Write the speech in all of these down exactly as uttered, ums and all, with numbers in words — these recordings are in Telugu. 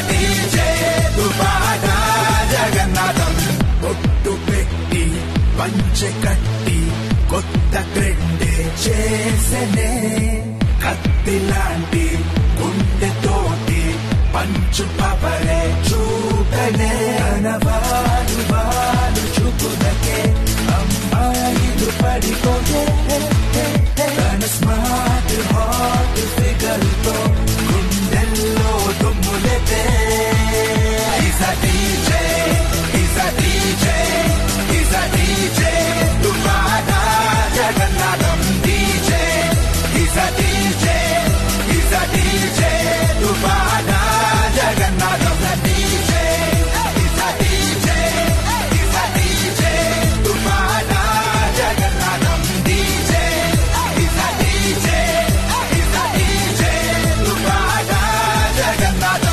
డీజే దుబాడా జగన్నాథం ఒట్టు పెట్టి పంచె కట్టి కొత్త ట్రెండే చేసనే కత్తిలాంటి గుండెతోటి పంచు పవరే చూడనే అనవాలు వాలు చూపులకే అమ్మాయిలు పడిపోయే తన స్మార్ట్ హాట్ ఫిగర్ తో గుండెల్లో దుమ్ములెతే He's a DJ, he's a DJ, he's a DJ దుబాడా Jagannatham DJ He's a DJ, he's a DJ దుబాడా Jagannatham DJ He's a DJ, he's a DJ దుబాడా Jagannatham DJ He's a DJ, he's a DJ దుబాడా Jagannatham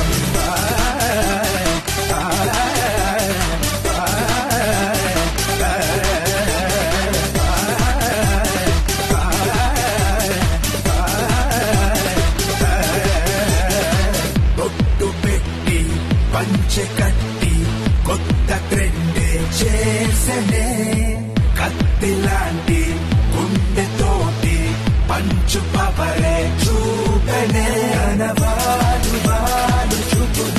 బొట్టు పెట్టి పంచె కట్టి కొత్త ట్రెండే చేసనే కత్తిలాంటి గుండెతోటి పంచు పవరే చూపనే అనవాలు వాలు చూపు